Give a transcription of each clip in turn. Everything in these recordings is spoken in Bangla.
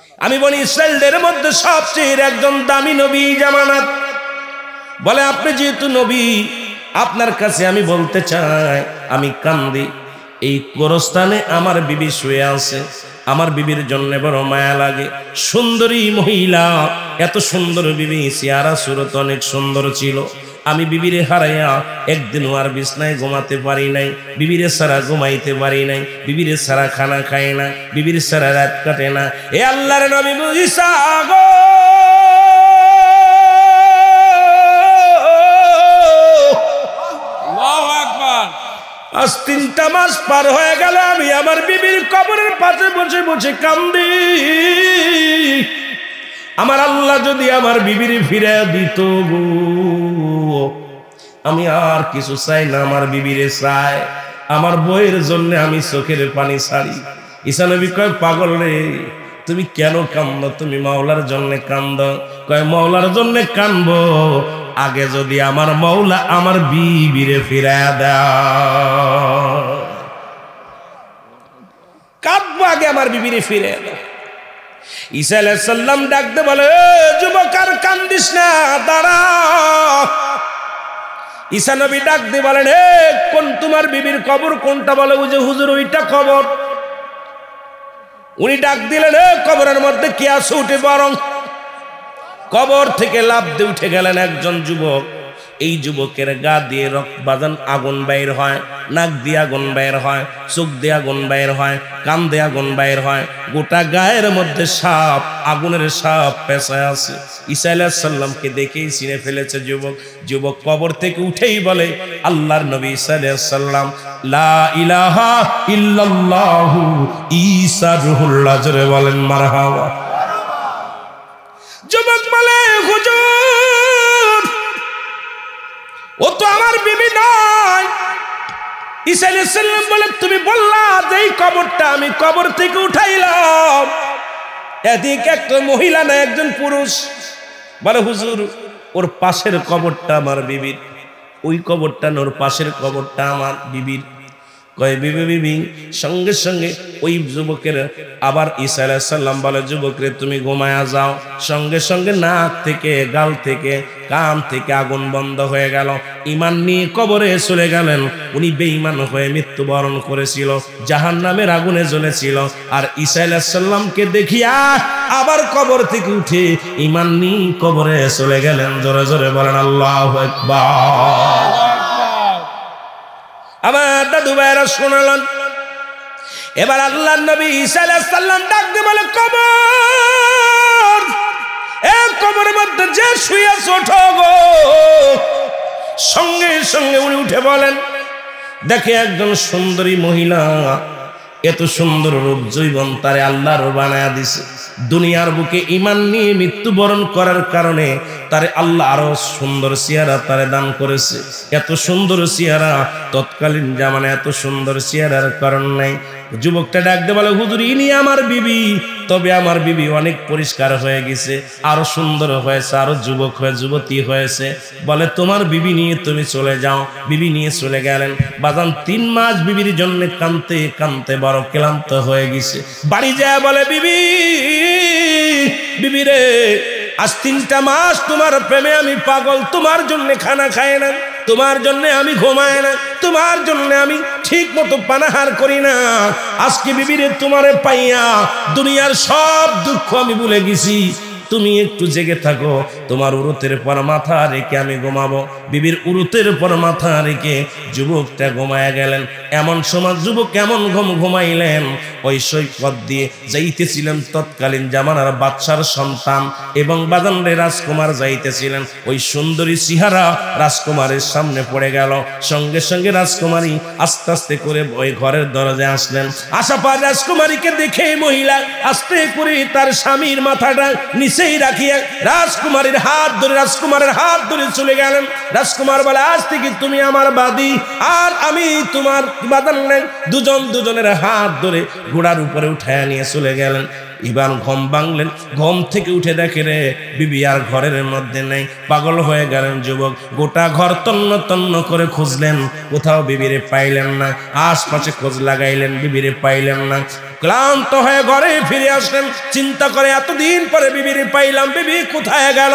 আমি বনি ইসরাইলদের মধ্যে সবচেয়ে একজন দামি নবী জামানাত। বলে আপনি যেহেতু নবী, আপনার কাছে আমি বলতে চাই, আমি কান্দি, এই গোরস্থানে আমার বিবি শুয়ে আছে, আমার বিবির জন্য বড় মায়া লাগে। সুন্দরী মহিলা, এত সুন্দর বিবি, চেহারা সুরত অনেক সুন্দর ছিল। আমি বিবিরে হারাইয়া একদিনও আর বিছনায় ঘুমাতে পারি নাই, বিবিরে ছাড়া ঘুমাইতে পারি নাই, বিবিরে ছাড়া খানা খাই না, বিবির ছাড়া রাত কাটে না। এ আল্লাহর নবী ঈসা গো, আজ 3টা মাস পার হয়ে গেল, আমি আমার বিবির কবরের পাশে বসে বসে কান্দি। আমার আল্লাহ যদি আমার বিবির ফিরে দিত গো, আমি আর কিছু চাই না, আমার বিবিরে চাই, আমার বইয়ের জন্য আমি চোখের পানি ছাড়ি। ঈসা নবী কয়, পাগল রে, তুমি কেন কান্দো? তুমি মাওলার জন্য কান্দো। কয়, মাওলার জন্য কান্দবো, আগে যদি আমার মাওলা আমার বিবিরে ফিরায়া দাও, কাঁদবো, আগে আমার বিবিরে ফিরে দাও। ঈসা আলাইহিস সালাম ডাকতে বলে, যুবক আর কান্দিস না, দাঁড়া। ঈসা নবী ডাকতে বলেন, কোন তোমার বিবির কবর কোনটা? বলে, ওই যে হুজুর, ওইটা কবর। উনি ডাক দিলেন, কবরের মধ্যে কে আছে? উঠে বরং। কবর থেকে লাফ দিয়ে উঠে গেলেন একজন যুবক। এই যুবকের গা দিয়ে বাজান আগুন বাইর হয়, নাক দিয়ে আগুন বাইর হয়, চোখ দিয়ে আগুন বাইর হয়, কান দিয়ে আগুন বাইর হয়, গোটা গায়ের মধ্যে সাপ, আগুনের সাপ পেঁচায় আছে। ঈসা আলাইহিস সালামকে দেখেই চিনে ফেলেছে যুবক। যুবক কবর থেকে উঠেই বলে, আল্লাহর নবী ঈসা আলাইহিস সালাম, লা ইলাহা ইল্লাল্লাহু ঈসা রূহুল্লাহ, জোরে বলেন মারহাবা। যুবক বলে, হুজুর, ও তো আমার বিবি নয়। ঈসা আলাইহিস সালাম বলে, তুমি বললা যে এই কবরটা আমি কবর থেকে উঠাইলাম, এদিকে একটা মহিলা না একজন পুরুষ। বলে, হুজুর, ওর পাশের কবরটা আমার বিবির, ওই কবরটা ওর পাশের কবরটা আমার বিবির। কয়, বিবি বিবি। সঙ্গে সঙ্গে ওই যুবকের আবার ঈসা আলাইহিস সালাম বলে, যুবকরে তুমি ঘুমায়া যাও। সঙ্গে সঙ্গে নাক থেকে, গাল থেকে, কান থেকে আগুন বন্ধ হয়ে গেল। ঈমান নিয়ে কবরে চলে গেলেন। উনি বেঈমান হয়ে মৃত্যুবরণ করেছিল, জাহান্নামের আগুনে জ্বলেছিল। আর ঈসা আলাইহিস সালামকে দেখিয়া আবার কবর থেকে উঠে ঈমান নিয়ে কবরে চলে গেলেন। জোরে জোরে বলেন আল্লাহু আকবার। আমার দাদু ভাইরা শুনলেন। এবার আল্লাহর নবী ঈসা আলাইহিস সালাম ডাক দিয়ে বলে, কবর, এই কবরের মধ্যে যে শুয়ে আছে, ওঠো গো। সঙ্গে সঙ্গে উনি উঠে বলেন, দেখে একজন সুন্দরী মহিলা, এত সুন্দর রূপ যৌবন তারে আল্লাহর বানায়া দিছে। দুনিয়ার বুকে ঈমান নিয়ে মৃত্যুবরণ করার কারণে তারে আল্লাহ আরো সুন্দর চেহারা তারে দান করেছে। এত সুন্দর চেহারা তৎকালীন জামানায় এত সুন্দর চেহারার কারণ নাই। যুবকটা ডাকতে বলে, হুজুর, ইনি আমার বিবি, তবে আমার বিবি অনেক পরিষ্কার হয়ে গেছে, আরো সুন্দর হয়েছে, আরো যুবক হয়ে যুবতী হয়েছে। বলে, তোমার বিবি নিয়ে তুমি চলে যাও। বিবি নিয়ে চলে গেলেন। বাজান 3 মাস বিবির জন্য কাঁদতে কাঁদতে বড় ক্লান্ত হয়ে গেছে। বাড়ি যায় বলে, বিবি, বিবি রে, আজ 3টা মাস তোমার প্রেমে আমি পাগল, তোমার জন্য খানা খায় না, তোমার জন্য আমি ঘুমায় না, তোমার জন্য আমি ঠিক মতো পানাহার করি না। আজকে বিবিরে তোমারে পাইয়া দুনিয়ার সব দুঃখ আমি ভুলে গেছি। তুমি একটু জেগে থাকো, তোমার উরুতের পর মাথা রেখে আমি ঘুমাবো। বিবির উরুতের পর মাথা রেখে যুবকটা ঘুমায়া গেলেন। এমন সময় যুবক কেমন ঘুমাইলেন, ওই সৈকত দিয়ে যাইতেছিলেন তৎকালীন জামানার বাদশার সন্তান এবং বাদানরে রাজকুমার যাইতেছিলেন। ওই সুন্দরী চেহারা রাজকুমারের সামনে পড়ে গেল। সঙ্গে সঙ্গে রাজকুমারী আস্তে আস্তে করে ওই ঘরের দরজায় আসলেন। আশা পর রাজকুমারীকে দেখে মহিলা আস্তে করে তার স্বামীর মাথাটা নিচেই রাখিয়া রাজকুমারীর হাত ধরে চলে গেলেন। রাজকুমার বলে, আজ থেকে তুমি আমার বাদী আর আমি তোমার বাদান। দুজন দুজনের হাত ধরে ঘোড়ার উপরে উঠায় নিয়ে চলে গেলেন। এবার ঘুম ভাঙলেন, ঘুম থেকে উঠে দেখে রে বিবি আর ঘরের মধ্যে নেই। পাগল হয়ে গেলেন যুবক, গোটা ঘর তন্ন তন্ন করে খুঁজলেন, কোথাও বিবিরে পাইলেন না। আশপাশে খোঁজ লাগাইলেন, বিবিরে পাইলেন না। ক্লান্ত হয়ে ঘরে ফিরে আসলেন, চিন্তা করে এতদিন পরে বিবিরে পাইলাম, বিবি কোথায় গেল,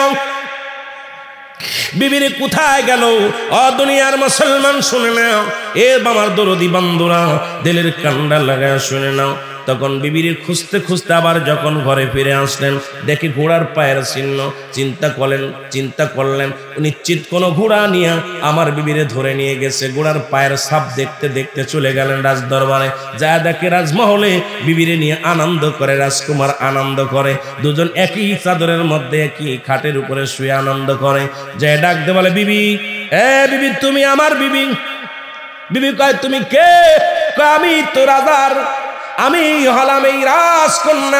বিবিরে কোথায় গেল? ও দুনিয়ার মুসলমান শুনে নাও, এ আমার দরদি বন্ধুরা দিলের কান্ডা লাগায় শুনে নাও। তখন বিবির খুঁজতে খুঁজতে আবার যখন ঘরে ফিরে আসলেন, দেখি ঘোড়ার পায়ের চিহ্ন। চিন্তা করলেন নিশ্চিত কোনো ঘোড়া নিয়ে আমার বিবিরে ধরে নিয়ে গেছে। ঘোড়ার পায়ের ছাপ দেখতে দেখতে চলে গেলেন রাজ দরবারে। যা দেখে রাজমহলে বিবিরে নিয়ে আনন্দ করে, রাজকুমার আনন্দ করে, দুজন একই চাদরের মধ্যে একই খাটের উপরে শুয়ে আনন্দ করে। যে ডাকতে বলে, বিবি, এ বিবি, তুমি আমার বিবি। বিবি কয়, তুমি কে? কয়, আমি তো রাজার, আমি হলাম এই রাজকন্যা।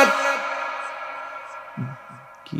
কি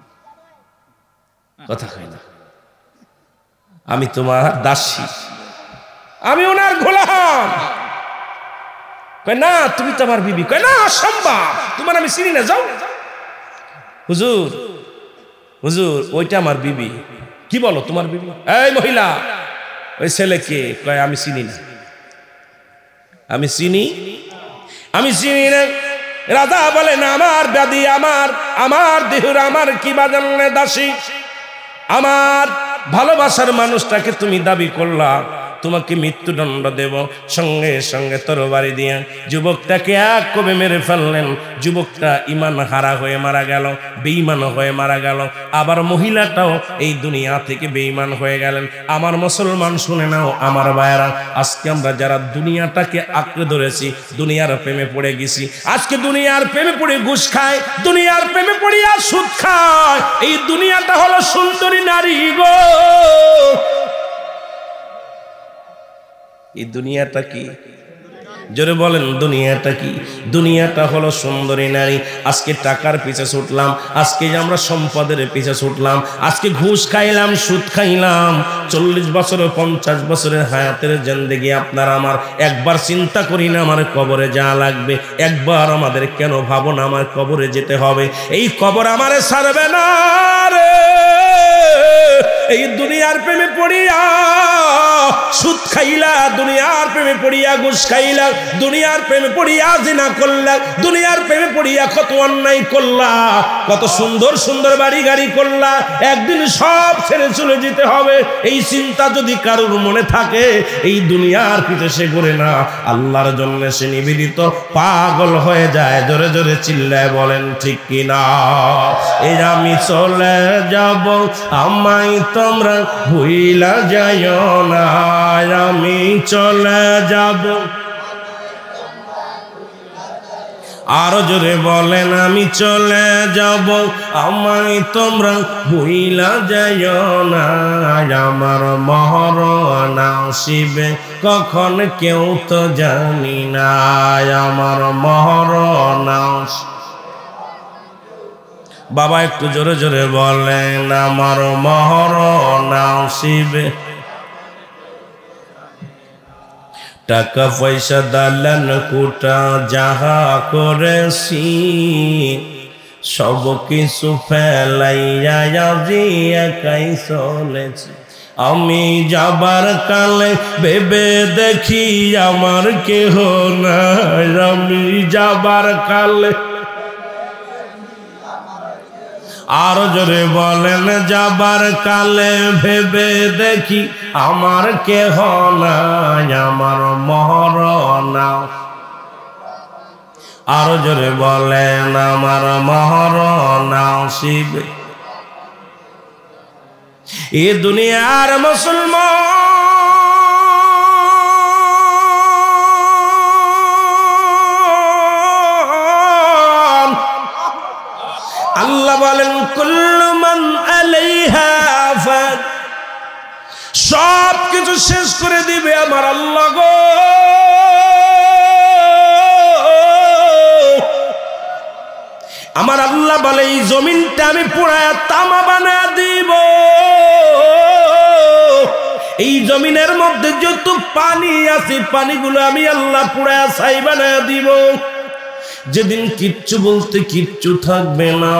কথা কয় না? আমি তোমার দাসী, আমি ওনার গোলাম। কয় না, তুমি তো আমার বিবি। কয় না, অসম্ভব, তোমার আমি চিনি না, যাও। হুজুর, হুজুর, ওইটা আমার বিবি। কি বলো, তোমার বিবি? এই মহিলা, ওই ছেলে কে? কয়, আমি চিনি না, আমি চিনি না। রাজা বলেন, আমার ব্যাধি, আমার দেহুর, আমার কি বাজানে দাসী, আমার ভালোবাসার মানুষটাকে তুমি দাবি করলা, তোমাকে মৃত্যুদণ্ড দেব। সঙ্গে সঙ্গে তরবারি দিয়ে যুবকটাকে এক কবে মেরে ফেললেন। যুবকটা ইমান হারা হয়ে মারা গেল, বেঈমান হয়ে মারা গেল। আবার মহিলাটাও এই দুনিয়া থেকে বেঈমান হয়ে গেলেন। আমার মুসলমান শুনে নাও আমার ভাইয়েরা, আজকে আমরা যারা দুনিয়াটাকে আঁকড়ে ধরেছি, দুনিয়ার প্রেমে পড়ে গেছি, আজকে দুনিয়ার প্রেমে পড়ে ঘুষ খায়, দুনিয়ার প্রেমে পড়িয়া সুদ খায়। এই দুনিয়াটা হলো সুন্দরী নারী গো। এই দুনিয়াটা কি? জোরে বলেন, দুনিয়াটা কি? দুনিয়াটা হলো সুন্দরী নারী। আজকে টাকার পিছে ছুটলাম, আজকে আমরা সম্পদের পিছে ছুটলাম, আজকে ঘুষ খাইলাম, সুদ খাইলাম। 40 বছর 50 বছরের হায়াতের জিন্দেগি আপনার আমার একবার চিন্তা করি না আমার কবরে যা লাগবে? একবার আমাদের কেন ভাবো না আমার কবরে যেতে হবে? এই কবর আমারে ছাড়বে না রে। এই দুনিয়ার প্রেমে পড়িয়া সুদ খাইলা, দুনিয়ার প্রেমে পড়িয়া ঘুষ খাইলা, দুনিয়ার প্রেমে পড়িয়া জিনা করলা, দুনিয়ার প্রেমে পড়িয়া কত অন্যায় করলা, কত সুন্দর সুন্দর বাড়ি গাড়ি করলা। একদিন সব ছেড়ে চলে যেতে হবে, এই চিন্তা যদি কারোর মনে থাকে, এই দুনিয়ার পিছে সে ঘুরে না, আল্লাহর জন্য সে নিবেদিত পাগল হয়ে যায়। জোরে জোরে চিল্লায় বলেন ঠিক কিনা? এই আমি চলে যাব, আমায় তোমরা ভুইলা যাইও না, আমি চলে যাব। আরো জোরে বলেন, আমি চলে যাব, আমায় তোমরা ভুইলা যাইও না, আমার মরণ আসিবে কখন কেউ তো জানি না, আমার মরণ আসিবে। বাবা একটু জোরে জোরে বলেন, আমার মরণ আসিবে। টাকা পয়সা দালান কোটা যাহা করেছি, সব কিছু ফেলাইয়া আজি একাই চলেছি। আমি যাবার কালে ভেবে দেখি আমার কেহ নাই, আমি যাবার কালে। আর জোরে বলেন, যাবার কালে ভেবে দেখি আমার কেহ নাই, আমার মরণ। আর জোরে বলেন, আমার মরণ আসিবে। এ দুনিয়ার মুসলমান, আল্লাহ বলেন, কুল্লু মান আলাইহা ফান, সব কিছু শেষ করে দিবে আমার আল্লাহ গো। আমার আল্লাহ বলে, এই জমিনটা আমি পুরায়া তামা বানায়া দিব। এই জমিনের মধ্যে যত পানি আছে, পানিগুলো আমি আল্লাহ পুরায়া ছাই বানায়া দিব। যেদিন কিচ্ছু বলতে কিচ্ছু থাকবে না,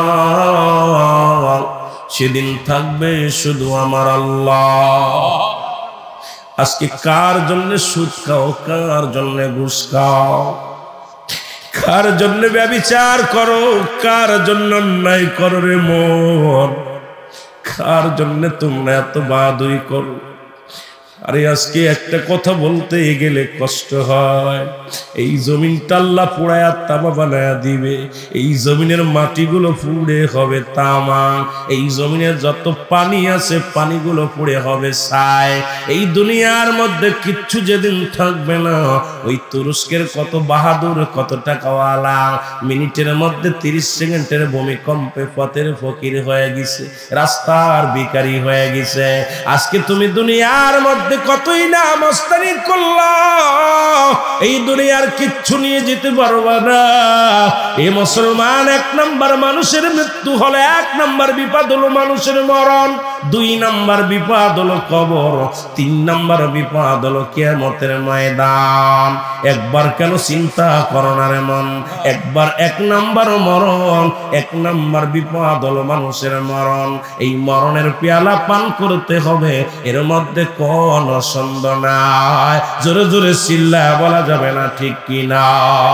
সেদিন থাকবে শুধু আমার আল্লাহ। আজকে কার জন্য সুদ খাও, কার জন্য ঘুষ খাও, কার জন্য ব্যভিচার করো, কার জন্য অন্যায় করো রে মন, কার জন্য তোমরা এত বাদুই করো। আরে আজকে একটা কথা বলতে গেলে কষ্ট হয়। এই জমিনটা আল্লাহ পুড়ায়া তামা বানায়া দিবে, এই জমিনের মাটিগুলো পুড়ে হবে তামা, এই জমিনের যত পানি আছে পানিগুলো পুড়ে হবে ছাই। এই দুনিয়ার মধ্যে কিচ্ছু যেদিন থাকবে না, ওই তুরস্কের কত বাহাদুর, কত টাকাওয়ালা মিনিটের মধ্যে 30 সেকেন্ডের ভূমিকম্পে পথের ফকির হয়ে গেছে, রাস্তার ভিখারি হয়ে গেছে। আজকে তুমি দুনিয়ার মধ্যে কতই না মস্তানি করলা, এই দুনিয়ার কিচ্ছু নিয়ে যেতে পারবা না। এই মুসলমান, 1 নাম্বার মানুষের মৃত্যু হলে 1 নাম্বার বিপদ হলো মানুষের মরণ, 2 নাম্বার বিপদ হলো কবর, 3 নাম্বার বিপদ হলো কিয়ামতের ময়দান। একবার কেন চিন্তা করো না রে মন, একবার 1 নাম্বার মরণ, 1 নাম্বার বিপদ হলো মানুষের মরণ। এই মরণের পেয়ালা পান করতে হবে, এর মধ্যে কোন সন্দেহ নাই। জোরে জোরে চিল্লা বলা যাবে না, ঠিক কি না?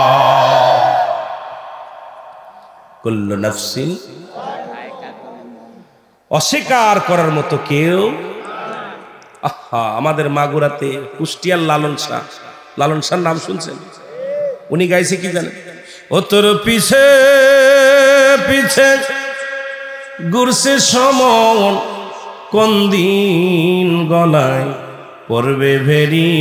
কুল্লু নাফসিন, অস্বীকার করার মতো কেউ। আহা, আমাদের মাগুরাতে কুষ্টিয়ার লালন শাহ নাম শুনছেন? উনি গাইছে কি জানেন? ও তোর পিছে পিছে ঘুরছে সমন, কোন দিন গলায় পড়বে ভেরি,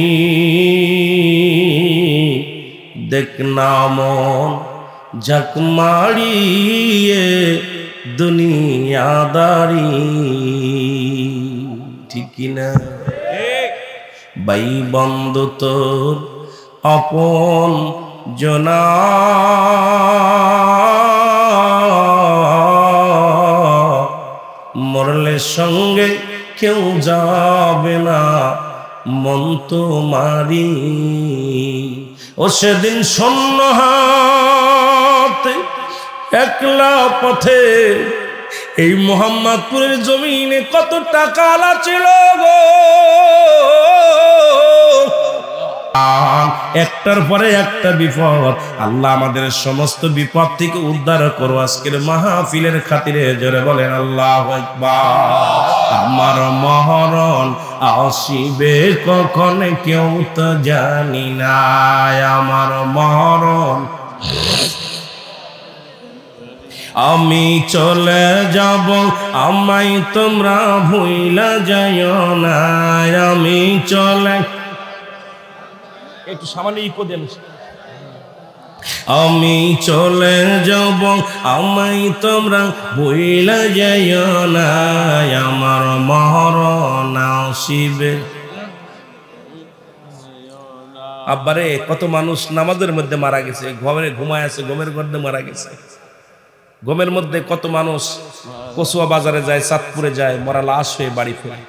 দেখ না মন ঝাঁক মারিয়ে দুনিয়াদারি, ঠিক কিনা? বাই বন্ধু তোর আপন জনা, মরলে সঙ্গে কেউ যাবে না, মন তো মারি। ও সেদিন শূন্য হাতে একলা পথে এই মোহাম্মদপুরের জমিনে কত টাকা ছিল গো, একটার পরে একটা বিপদ। আল্লাহ আমাদের সমস্ত বিপদ থেকে উদ্ধার করো আজকের মাহফিলের খাতিরে। জোরে বলেন আল্লাহু আকবার। আমার মরণ আসিবে কখন কেউ তো জানি না, আমার মরণ আমি চলে যাব, আমায় তোমরা ভুইলা যাইও না, আমি চলে, একটু সামান্য ইকো দেন, আমি চলে যাব, আমায় তোমরা ভুইলা যাইও না, আমার মরণ আসিবে। আব্বারে, কত মানুষ নামাজের মধ্যে মারা গেছে, ঘুমায় আছে, ঘুমের মধ্যে মারা গেছে। ঘুমের মধ্যে কত মানুষ কচুয়া বাজারে যায়, চাঁদপুরে যায়, মরা লাশ হয়ে বাড়ি ফেরে।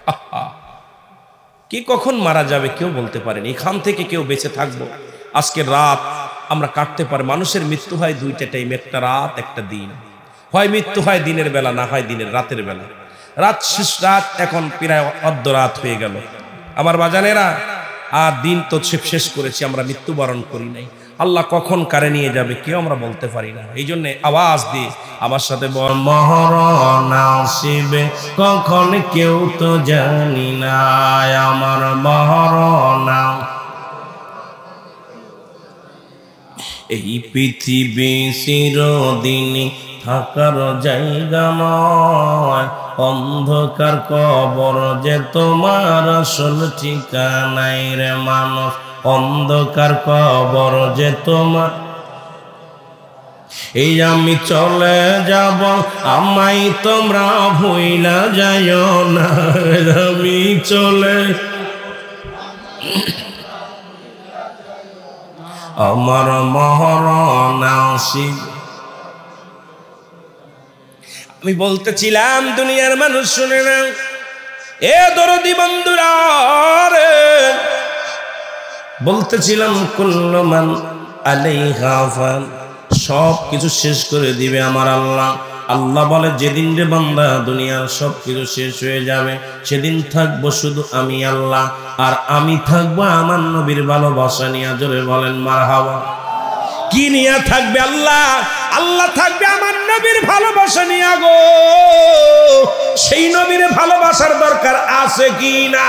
কি কখন মারা যাবে কেউ বলতে পারেনি। এখান থেকে কেউ বেঁচে থাকবো আজকের রাত আমরা কাটতে পারি। মানুষের মৃত্যু হয় 2টা টাইম, একটা রাত একটা দিন। হয় মৃত্যু হয় দিনের বেলা, না হয় রাতের বেলা। রাত এখন প্রায় অর্ধরাত হয়ে গেল আমার বাজানেরা, আর দিন তো শেষ করেছি, আমরা মৃত্যুবরণ করি নাই। আল্লাহ কখন কারে নিয়ে যাবে কেউ আমরা বলতে পারি না। এই জন্য আওয়াজ দিয়ে আমার সাথে বল, মরণ আসিবে কখন কেউ তো জানি না, আমার মরণ। এই পৃথিবী চিরদিনই থাকার জায়গা নয়, অন্ধকার কবর যে তোমার আসল ঠিকানাই রে মানুষ, অন্ধকার কবর যে তোমার। এই আমি চলে যাব, আমায় তোমরা ভুইলা যাইও না, আমি চলে, আমার মরণ আসিবে। আমি বলতেছিলাম দুনিয়ার মানুষ শুনে না, এ দরদি বন্ধুরা রে, বলতেছিলাম কুল্লু মান আলাইহা ফান সব কিছু শেষ করে দিবে আমার আল্লাহ। আল্লাহ বলে যেদিন রে বান্দা দুনিয়ার সব কিছু শেষ হয়ে যাবে সেদিন থাকবো শুধু আমি আল্লাহ, আর আমি থাকবো আমার নবীর ভালোবাসা নিয়ে। জোরে বলেন মারহাবা। কি নিয়ে থাকবে আল্লাহ? আল্লাহ থাকবে আমার নবীর ভালোবাসা নিয়ে গো। সেই নবীর ভালোবাসার দরকার আছে কি না?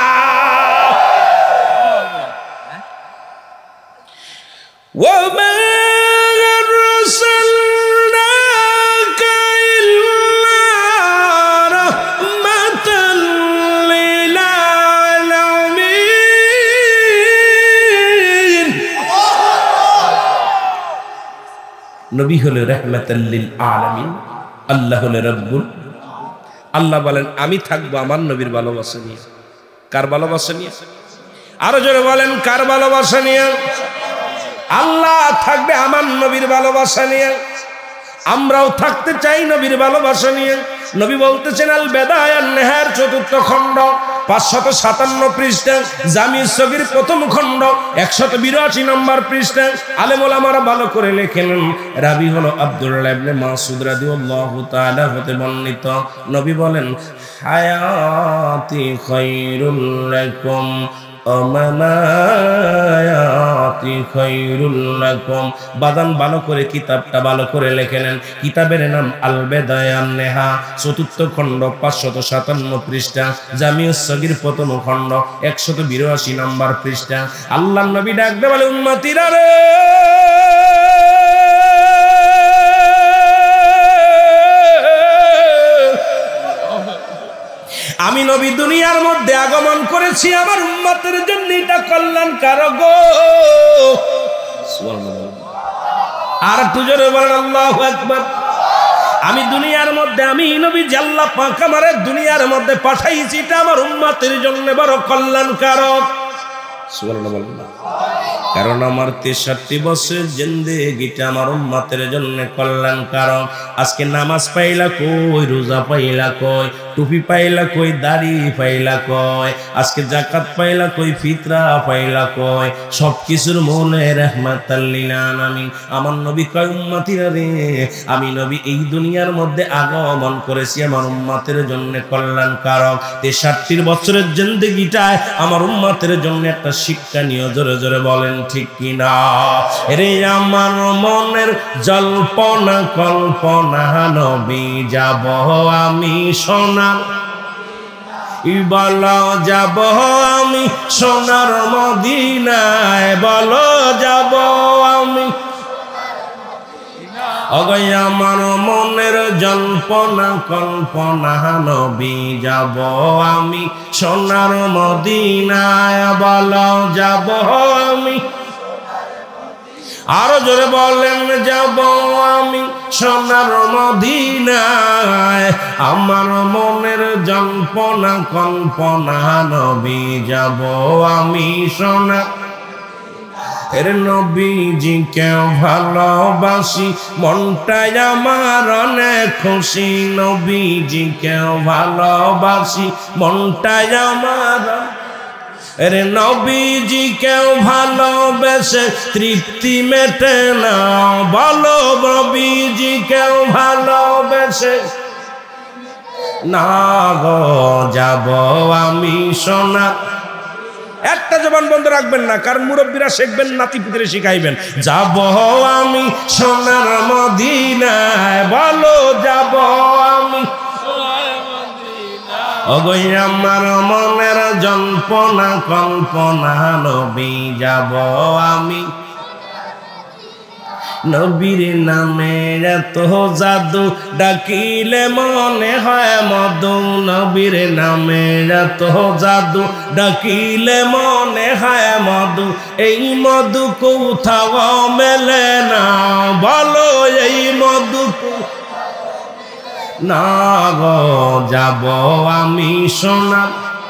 নবী হলো রাহমাতাল লিল আলামিন, আল্লাহ হলো রব্বুল। আল্লাহ বলেন আমি থাকবো আমার নবীর ভালোবাসা নিয়ে। কার ভালোবাসা নিয়ে? আরো জোরে বলেন কার ভালোবাসা নিয়ে? আল্লাহ থাকবে আমার নবীর ভালোবাসা নিয়ে। আমরাও থাকতে চাই নবীর ভালোবাসা নিয়ে। নবী বলতেছেন আল বেদায়া নেহার 4th খণ্ড 557 পৃষ্ঠা, জামি সগীর 1ম খণ্ড 182 নম্বর পৃষ্ঠা। আলেম ওলামারা ভালো করে লেখেন। রাবি হলো আব্দুল্লাহ ইবনে মাসউদ রাদিয়াল্লাহু তাআলা হতে বর্ণিত। নবী বলেন হায়াতি খায়রুল লাকুম আমানায়াতি খায়রুল লাকুম। বাদান ভালো করে কিতাবটা ভালো করে লিখে নেন। কিতাবের নাম আল বেদায়ান নেহা, 4th খণ্ড 557 পৃষ্ঠা, জামিউস সগীর 1ম খণ্ড 182 নম্বর পৃষ্ঠা। আল্লাহর নবী ডাক দিয়ে বলে উম্মতিরা রে, আমি নবী দুনিয়ার মধ্যে আগমন করেছি আমার উম্মতের জন্য, এটা কল্যাণকারক গো। আর একটু জোরে বলেন আল্লাহু আকবার। আমি দুনিয়ার মধ্যে আমি নবী আল্লাহ পাক আমারে দুনিয়ার মধ্যে পাঠাইছি, এটা আমার উম্মতের জন্য বড় কল্যাণকারক। সুবহানাল্লাহ। কারণ আমার 63 বছর জিন্দেগিটা আমার উম্মতের জন্য কল্যাণকারক। আজকে নামাজ পাইলা কই, রোজা পাইলা কই, টুপি পাইলা কই, দাড়ি পাইলা কই, আজকে যাকাত পাইলা কই, ফিতরা পাইলা কই, সবকিছুর মূলে রাহমাতাল লিল আলামিন। আমার নবী কয় উম্মতিরা রে, আমি নবী এই দুনিয়ার মধ্যে আগমন করেছি আমার উম্মতের জন্য কল্যাণকারক। 63 বছরের জিন্দেগিটায় আমার উম্মতের জন্য একটা শিক্ষা নিয়ে জোরে জোরে বলেন ঠিক কিনা? রে আমার মনের জল্পনা কল্পনা নবী যাব আমি সোনার, বলো যাব আমি সোনার মদিনায়, বলো যাব আমি। অগয় আমার মনের জল্পনা কল্পনা নবী যাব আমি সোনার মদিনায়, বলো যাব আমি। আরো জোরে বলেন যাব আমি সোনার মদিনায়। আমার মনের জল্পনা কল্পনা নবী যাব আমি সোনার। এর নবীজিকে ভালোবাসি মনটাই আমার অনেক খুশি, নবীজিকে ভালোবাসি মনটাই আমার। এর নবীজিকে ভালোবেসে তৃপ্তি মেটে না, বলো নবীজিকে ভালোবেসে না গো যাব আমি সোনা। একটা জবান বন্ধ রাখবেন না, কারণ মুরব্বীরা শিখবেন, নাতিপুতিরে শিখাইবেন। যাব আমি সোনার মদিনায়, বলো যাব আমি। অগই আমার মনের জল্পনা কল্পনা নবী যাব আমি। নবীর নামে এত জাদু ডাকিলে মনে হয় মধু, নবীর নামে এত জাদু ডাকিলে মনে হয় মধু, এই মধু কোথাও মেলে না, বলো এই মধু না গো যাব আমি সোনার,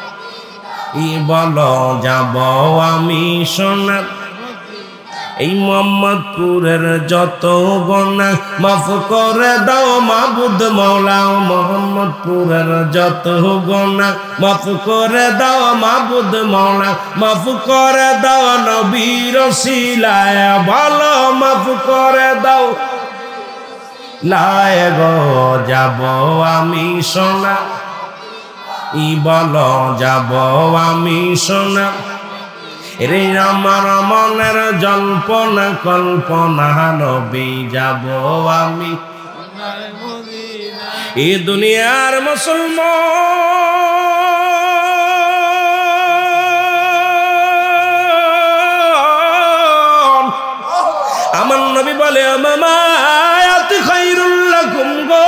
বলো যাব আমি সোনার। এই মোহাম্মদপুরের যত গুনাহ মাফ করে দাও মাবুদ মওলা, মোহাম্মদপুরের যত গুনাহ মাফ করে দাও মাবুদ মওলা, মাফ করে দাও নবীর ওসিলায়, ভালো মাফ করে দাও। লায় গো যাব আমি সোনা ই বলো যাব আমি সোনা রে আমার মনের জল্পনা কল্পনা নবী যাব আমি এই দুনিয়ার মুসলমান আমার নবী বলে মামা আয়াতি খায়রুল লাকুম গো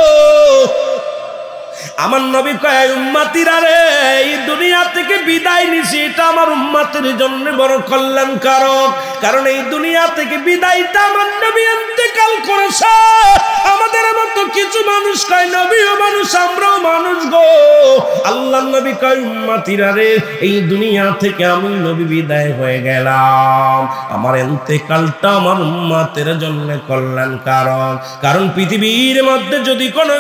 আমার নবী কয় উম্মতিরা রে এই দুনিয়া থেকে বিদায় নিছি এটা আমার উম্মতের জন্য বড় কল্যাণকারক কারণ এই দুনিয়া থেকে বিদায়টা আমার নবী ইন্তেকাল করেছে আমাদের মতো কিছু মানুষ কয় নবীও মানুষ আমরাও মানুষ গো আল্লাহর নবী কয় উম্মতিরা রে এই দুনিয়া থেকে আমি নবী বিদায় হয়ে গেলাম আমার ইন্তেকালটা আমার উম্মতের জন্য কল্যাণকারক কারণ পৃথিবীর মধ্যে যদি কোনো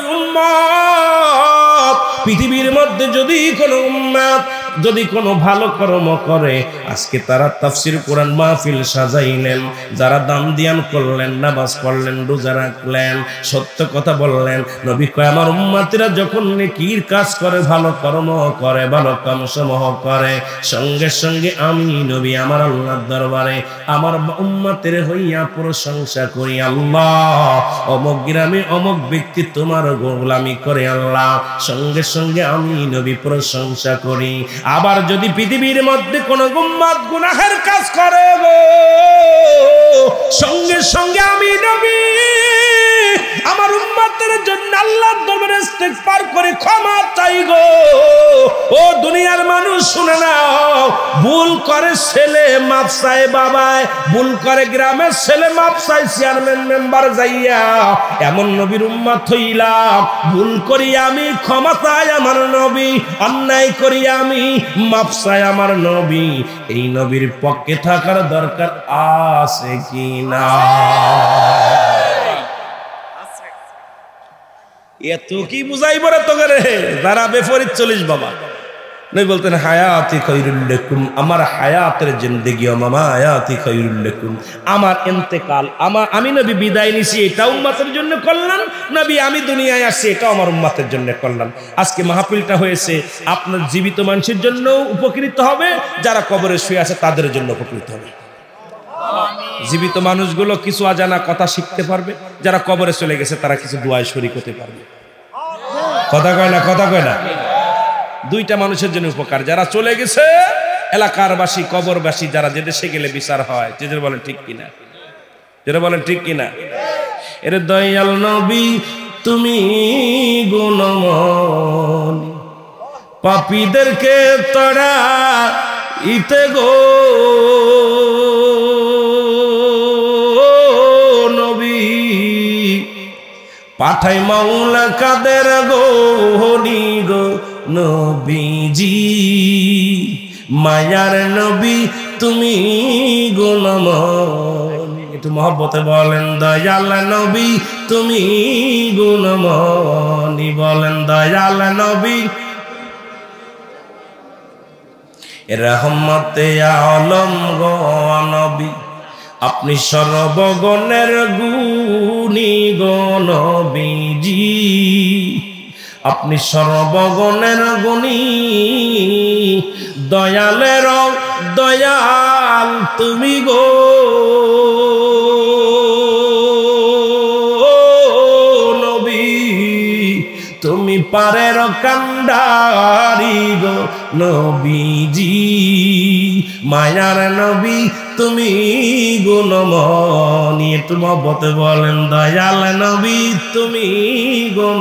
পৃথিবীর মধ্যে যদি কোনো উম্মত যদি কোনো ভালো কর্ম করে আজকে তারা তাফসীর কোরআন মাহফিল সাজাইলেন যারা দান দিয়ান করলেন নামাজ পড়লেন রোজা রাখলেন সত্য কথা বললেন নবী কয় আমার উম্মতিরা যখন নেকির কাজ করে ভালো কর্ম করে ভালো কামসমূহ করে সঙ্গে সঙ্গে আমি নবী আমার আল্লাহর দরবারে আমার উম্মতের হইয়া প্রশংসা করি আল্লাহ অমুক গ্রামে অমুক ব্যক্তি তোমার গোলামি করে আল্লাহ সঙ্গে সঙ্গে আমি নবী প্রশংসা করি আবার যদি পৃথিবীর মধ্যে কোনো উম্মত গুনাহের কাজ করে গো সঙ্গে সঙ্গে আমি নবী আমার উম্মতের জন্য আল্লাহর দরবারে ইস্তিগফার করে ক্ষমা চাই গো ও দুনিয়ার মানুষ শুনে নাও ভুল করে ছেলে মাপ চায় বাবায় ভুল করে গ্রামের ছেলে মাপ চায় চেয়ারম্যান মেম্বার যাইয়া এমন নবীর উম্মত হইলাম ভুল করি আমি ক্ষমা চাই আমার নবী অন্যায় করি আমি মাপ চাই আমার নবী এই নবীর পক্ষে থাকার দরকার আছে কি না এত কি বুঝাইব রে তোকে রে যারা বেফরিত চলিস বাবা নবী বলতেন হায়াতি খায়রুল লাকুম আমার হায়াতের জিন্দেগি ও মামা হায়াতি খায়রুল লাকুম আমার ইন্তেকাল আমি নবী বিদায় নিছি এটা উম্মতের জন্য কল্যাণ নবী আমি দুনিয়ায় আসছি এটা আমার উম্মতের জন্য কল্যাণ আজকে মাহফিলটা হয়েছে আপনার জীবিত মানুষের জন্য উপকৃত হবে যারা কবরে শুয়ে আছে তাদের জন্য উপকৃত হবে জীবিত মানুষগুলো কিছু অজানা কথা শিখতে পারবে যারা কবরে চলে গেছে তারা কিছু দোয়ায় শরীক হতে পারবে কথা কয় না দুইটা মানুষের জন্য উপকার যারা চলে গেছে এলাকারবাসী কবরবাসী যারা যে দেশে গেলে বিচার হয় যেটা বলেন ঠিক কিনা এর দয়াল নবী তুমি গুণময় পাপীদেরকে তোরা ইতে গো নবী পাঠাই মাওলা কাদের গো হনি গো নবীজি মায়ার নবী তুমি গুণময় একটু মহব্বতে বলেন দয়াল নবী তুমি গুণময় বলেন দয়াল নবী রহমতে আলম গো নবী আপনি সর্বগুণের গুণী গো নবীজি আপনি সর্বগুণের গুণী দয়ালের দয়াল তুমি গো নবী তুমি পারের কান্ডারি গো নবীজি মায়ার নবী তুমি গুণময় একটু মহব্বতে বলেন দয়াল নবী তুমি গুণ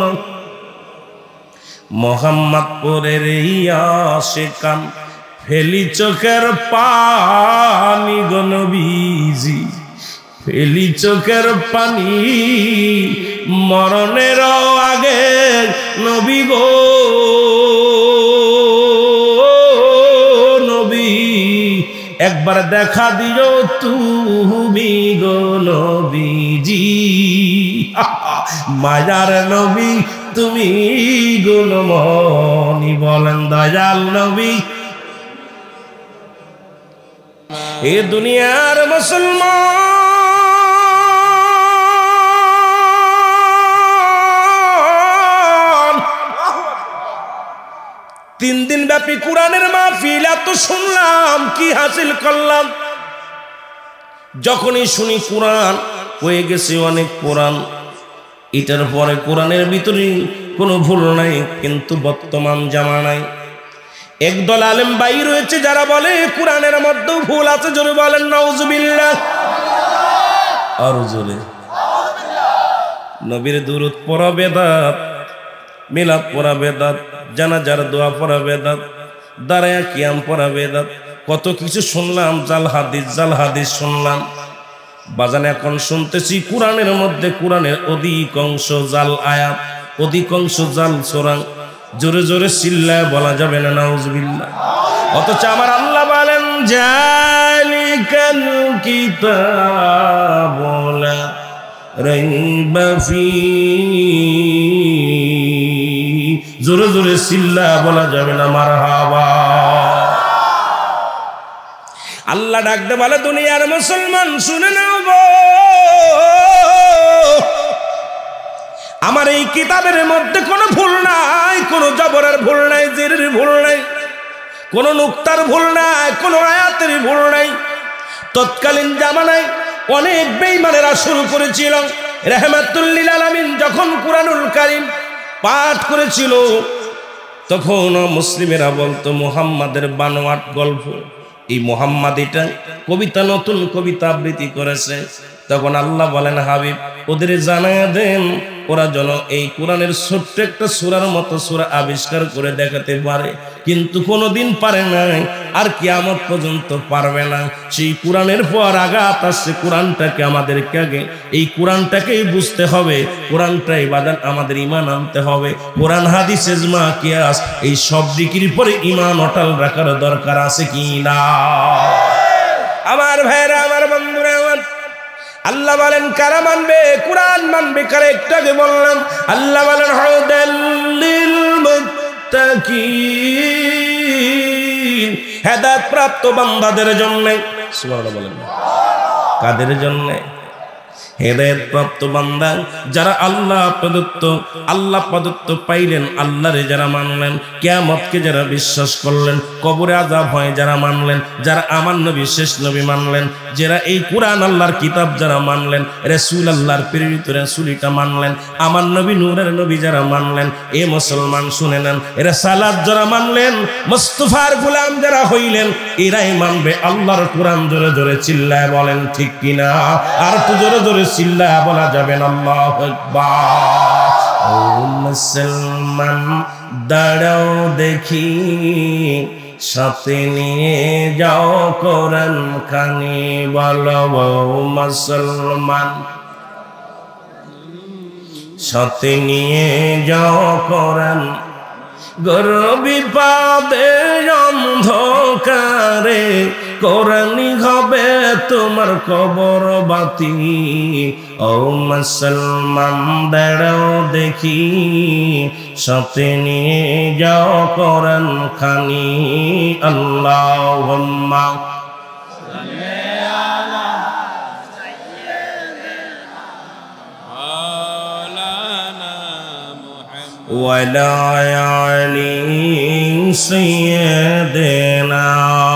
মোহাম্মদপুরের আশিকান ফেলি চোখের পানি গো নবীজি ফেলি চোখের পানি মরণের আগে নবী গো নবী একবার দেখা দিও তুমি গো নবীজি মায়ার নবী তুমি গুণময় বলেন দয়াল নবী এ দুনিয়ার মুসলমান 3 দিন ব্যাপী কোরআনের মাহফিল, এত শুনলাম, কি হাসিল করলাম? যখনই শুনি কোরআন হয়ে গেছে অনেক কোরআন, এটার পরে কোরআনের ভিতরে কোনো ভুল নাই। কিন্তু বর্তমান জামানায় একদল আলেম ভাই রয়েছে যারা বলে কোরআনের মধ্যে ভুল আছে। জোরে বলেন নাউজুবিল্লাহ। আর জোরে। নবীর দুরূদ পড়া বেদাত, মিলাদ পড়া বেদাত, জানাজার দোয়া পড়া বেদাত, দাঁড়ায়া কিয়াম পড়া বেদাত, কত কিছু শুনলাম। জাল হাদিস শুনলাম। বাজান এখন শুনতেছি কোরআনের মধ্যে কোরআনের অধিকাংশ জাল আয়াত, অধিকাংশ জাল সূরা। জোরে জোরে চিল্লায় বলা যাবে না নাউজুবিল্লাহ। অথচ আমার আল্লাহ বলেন জালিকাল কিতাবু লা রাইবা ফীহি। জোরে জোরে চিল্লায় বলা যাবে না মারহাবা। আল্লাহ ডাকতে বলে দুনিয়ার মুসলমান শুনে নাও গো, আমার এই কিতাবের মধ্যে কোনো ভুল নাই, কোনো জবরের ভুল নাই, জেরের ভুল নাই, কোনো নুক্তার ভুল নাই, কোনো আয়াতের ভুল নাই। তৎকালীন জামানায় অনেক বেঈমানেরা শুরু করেছিল। রাহমাতুল লিল আলামিন যখন কুরআনুল কারীম পাঠ করেছিল, তখন মুসলিমেরা বলতো মুহাম্মাদের বানোয়াট গল্প। এই মুহাম্মদ এটা কবিতা, নতুন কবিতা আবৃত্তি করেছে। তখন আল্লাহ বলেন হাবিব ওদের জানায়া দেন, ওরা যেন এই কোরআনের ছোট্ট একটা সূরার মতো সূরা আবিষ্কার করে দেখাতে পারে। কিন্তু কোনোদিন পারে নাই, আর কিয়ামত পর্যন্ত পারবে না। সেই কোরআনের পর আঘাত আসছে। কোরআনটাকে আমাদেরকে আগে এই কোরআনটাকেই বুঝতে হবে। কোরআনটাই বাদান আমাদের ঈমান আনতে হবে। কোরআন হাদিস ইজমা কিয়াস এই সব দিকের পরে ঈমান অটল রাখার দরকার আছে কি না? আমার ভাইরা, আমার বন্ধুরা, আমার আল্লাহ বলেন কারা মানবে কোরআন মানবে কারা? একটু আগে বললাম আল্লাহ বলেন হুদাল লিল মুত্তাকিন, হেদায়েত প্রাপ্ত বান্দাদের জন্য। সুবহানাল্লাহ বলেন। কাদের জন্য? হেদায়েত প্রাপ্ত বান্দা যারা আল্লাহ প্রদত্ত পাইলেন, আল্লাহরে যারা মানলেন, কিয়ামতকে যারা বিশ্বাস করলেন, কবরে আযাব হয় যারা মানলেন, যারা আমার নবী শেষ নবী মানলেন, যারা এই কোরআন আল্লাহর কিতাব যারা মানলেন, রাসূল আল্লাহর প্রেরিত রাসূলটা মানলেন, আমার নবী নূরের নবী যারা মানলেন, এ মুসলমান শুনে নেন, এরা সালাত যারা মানলেন, মুস্তাফার গোলাম যারা হইলেন, এরাই মানবে আল্লাহর কোরআন। জোরে জোরে চিল্লায় বলেন ঠিক কিনা? আর তো জোরে জোরে চিল্লায় বলা যাবে না আল্লাহু আকবার। ও মুসলমান দাঁড়াও দেখি, সাথে নিয়ে যাও কোরআন খানি। বলো ও মুসলমান সাথে নিয়ে যাও কোরআন। গরবি পাবে অন্ধকারে, কোরআনই হবে তোমার কবর বাতি। ও মুসলমান দাঁড়াও দেখি, সাথে নিয়ে যাও কোরআন খানি। আল্লাহুম্মা ওয়ালা আলি সাইয়্যিদিনা।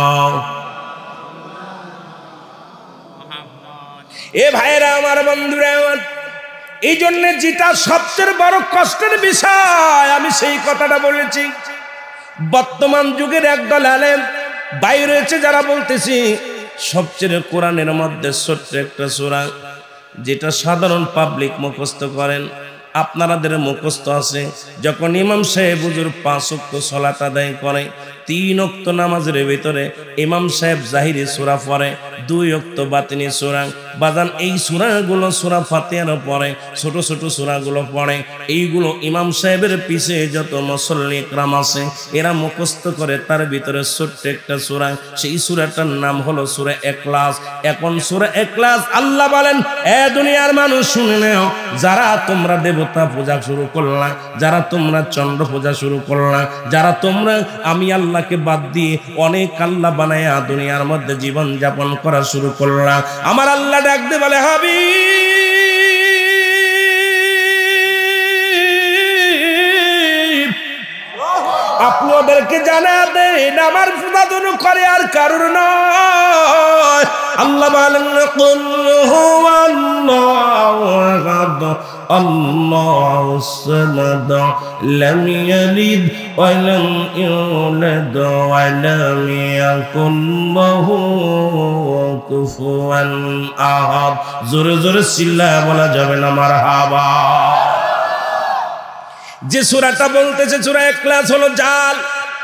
এ ভাইরা আমার, বন্ধুরা আমার, এই জন্য যেটা সবচেয়ে বড় কষ্টের বিষয় আমি সেই কথাটা বলেছি। বর্তমান যুগের একদল আলেম ভাই রয়েছে যারা বলতেছি সবচেয়ে কোরআনের মধ্যে ছোট্ট একটা সূরা যেটা সাধারণ পাবলিক মুখস্থ করেন। আপনাদের মুখস্থ আছে, যখন ইমাম সাহেব হুজুর 5 ওয়াক্ত সালাত আদায় করে, 3 ওয়াক্ত নামাজের ভিতরে ইমাম সাহেব জাহিরি সূরা পড়ে, 2 ওয়াক্ত বাতিনি সূরা। বাজান এই সূরাগুলো সূরা ফাতিহার পরে ছোট ছোট সূরাগুলো পড়ে। এইগুলো ইমাম সাহেবের পিছে যত মুসল্লি ইকরাম আছে এরা মুখস্থ করে। তার ভিতরে ছোট্ট একটা সূরা, সেই সূরাটার নাম হলো সূরা ইখলাস। এখন সূরা ইখলাস আল্লাহ বলেন, এ দুনিয়ার মানুষ শুনে নাও, যারা তোমরা দেবতা পূজা শুরু করলা, যারা তোমরা চন্দ্র পূজা শুরু করলা, যারা তোমরা আমি আল্লাহকে বাদ দিয়ে অনেক আল্লাহ বানায়া দুনিয়ার মধ্যে জীবন যাপন করা শুরু করলা, আমার আল্লাহ ডাকতে বলে হাবিব আপনিও আমাদেরকে জানা দেন আমার পূজা করে আর কারুর নয়। আল্লাহ বলেন কুল হুয়াল্লাহু আহাদ আল্লাহুস সামাদ লাম ইয়ালিদ ওয়া লাম ইউলাদ ওয়া লাম ইয়াকুল লাহু কুফুয়ান আহাদ। জোরে জোরে চিল্লায়া বলা যাবে না মারহাবা। যে সূরাটা বলতেছে সূরা ইখলাস হলো জাল।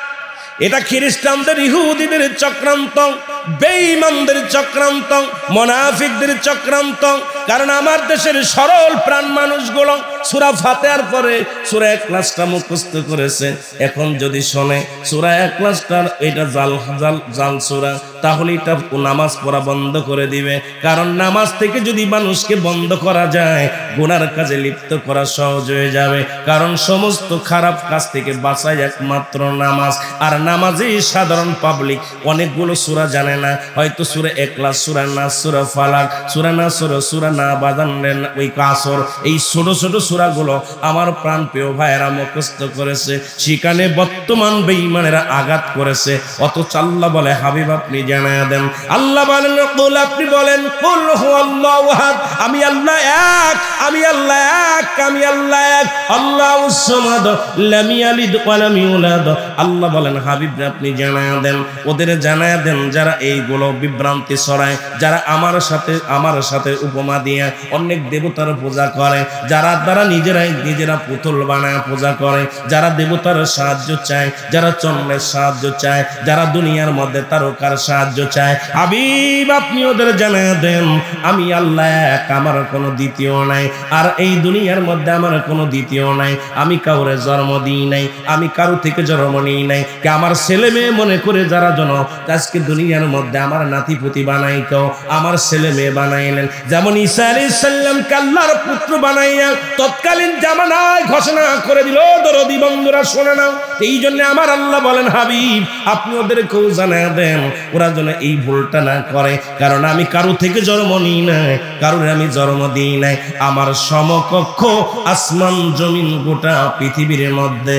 এটা খ্রিস্টানদের ইহুদিদের চক্রান্ত, বেঈমানদের চক্রান্ত, মুনাফিকদের চক্রান্ত। কারণ আমার দেশের সরল প্রাণ মানুষগুলো সূরা ফাতিহার পরে সূরা ইখলাসটা মুখস্থ করেছে। এখন যদি শোনে সূরা ইখলাসটার এটা জাল সূরা, তাহলে এটা নামাজ পড়া বন্ধ করে দিবে। কারণ নামাজ থেকে যদি মানুষকে বন্ধ করা যায়, গুনার কাজে লিপ্ত করা সহজ হয়ে যাবে। কারণ সমস্ত খারাপ কাজ থেকে বাঁচায় একমাত্র নামাজ। আর নামাজেই সাধারণ পাবলিক অনেকগুলো সূরা জানে না, হয়তো সূরা ইখলাস, সূরা নাস, সূরা ফালাক, সূরা নাসর, সূরা না বাজানের ওই কাসর, এই ছোট ছোট সূরাগুলো আমার প্রাণ প্রিয় ভাইয়েরা মুখস্থ করেছে। সেখানে বর্তমান বেঈমানেরা আঘাত করেছে। অথচ আল্লাহ বলে হাবিব আপনি জানায়া দেন। আল্লাহ বলেন কুল, আপনি বলেন কুল হুয়াল্লাহু আহাদ, আমি আল্লাহ এক, আমি আল্লাহ এক, আমি আল্লাহ এক, আল্লাহুস সামাদ লাম ইয়ালিদ ওয়া লাম ইউলাদ। আল্লাহ বলেন হাবিব আপনি জানায়া দেন, ওদের জানায়া দেন যারা এইগুলো বিভ্রান্তি ছড়ায়, যারা আমার সাথে উপমা দিয়ে অনেক দেবতার পূজা করে, যারা দ্বারা নিজেরা পুতুল বানায় পূজা করে, যারা দেবতার সাহায্য চায়, যারা চন্দ্রের সাহায্য চায়, যারা দুনিয়ার মধ্যে তারকার সাহায্য চায়, হাবিব আপনি ওদের জানায়া দেন আমি আল্লাহ এক, আমার কোনো দ্বিতীয় নাই। আর এই দুনিয়ার মধ্যে আমার কোনো দ্বিতীয় নাই। আমি কাউরে জন্ম দিই নাই, আমি কারো থেকে জন্ম নিই নাই। আমার ছেলে মেয়ে মনে করে যারা জন আজকে দুনিয়ার মধ্যে আমার নাতিপুতি বানাই, কেউ আমার ছেলে মেয়ে বানাইলেন। যেমন ঈসা আলাইহিস সালামকে আল্লাহর পুত্র বানাইয়া তৎকালীন জামানায় ঘোষণা করে দিল। দরদি বন্ধুরা শোনে নাও, এই জন্য আমার আল্লাহ বলেন হাবিব আপনি ওদেরকেও জানায় দেন ওরা যেন এই ভুলটা না করে। কারণ আমি কারো থেকে জন্ম নিই নাই, কারোর আমি জন্ম দিই নাই। আমার সমকক্ষ আসমান জমিন গোটা পৃথিবীর মধ্যে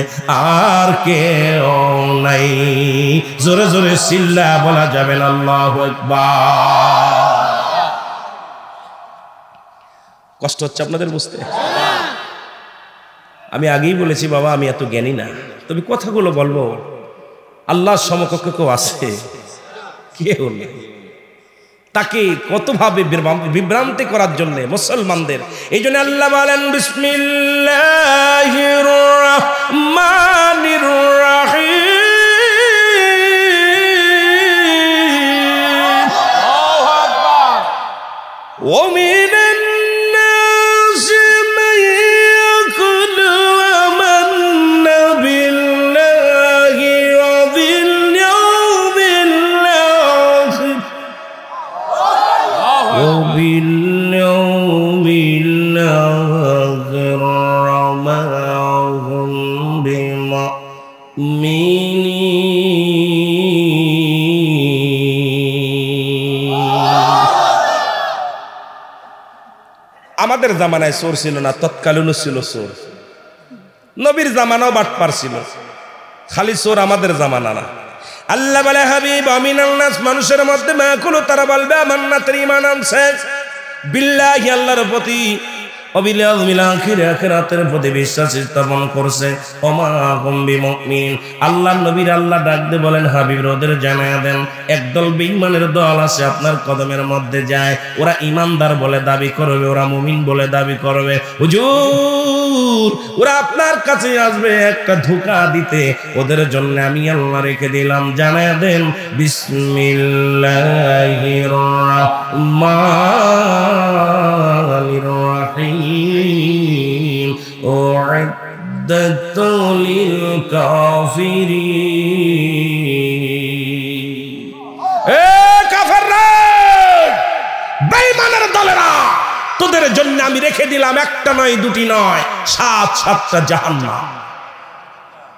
আর কেউ নাই। জোরে জোরে চিল্লা বলা যাবে না আল্লাহু আকবার। কষ্ট হচ্ছে আপনাদের বুঝতে? আমি আগেই বলেছি বাবা আমি এত জ্ঞানী না, তবে কথাগুলো বলবো। আল্লাহর সমকক্ষ কেউ আছে? কেউ নেই। তাকে কতভাবে বিভ্রান্তি করার জন্য মুসলমানদের। এই জন্য আল্লাহ বলেন বিসমিল্লাহির রহমানির রহিম, ওয়া মিনান নাসি মান ইয়াকুলু আমান্না বিল্লাহি ওয়া বিল ইয়াউমিল আখির ওয়া বিল ইয়াউমিল আখির ওয়া মা হুম বিমুমিনিন। আমাদের জামানায় চোর ছিল না, তৎকালীনও ছিল চোর। নবীর জামানাও বাটপার ছিল, খালি চোর আমাদের জামানা না। আল্লাহ বলে হাবিব আমিনাল নাস, মানুষের মধ্যে মা কোনো তারা বলবে আমার না তার ঈমান আনছে বিল্লাহি আল্লাহর প্রতি, অবিল ইয়াউমিল আখির আখিরাতের প্রতি বিশ্বাস স্থাপন করছে। ওমা হুম বিমুমিন। আল্লাহর নবীর আল্লাহ ডাক দিয়ে বলেন হাবিব ওদের জানায়া দেন একদল বেঈমানের দল আছে আপনার কদমের মধ্যে যায়, ওরা ঈমানদার বলে দাবি করবে, ওরা মুমিন বলে দাবি করবে। হুজুর ওরা আপনার কাছে আসবে একটা ধোঁকা দিতে, ওদের জন্য আমি আল্লাহ রেখে দিলাম। জানায়া দেন বিসমিল্লাহির রহমানির রহিম, উ'ইদ্দাত লিল কাফিরিন। এ কাফেররা, বেঈমানের দলেরা, তোদের জন্য আমি রেখে দিলাম একটা নয় দুটি নয় 7-7টা জাহান্নাম।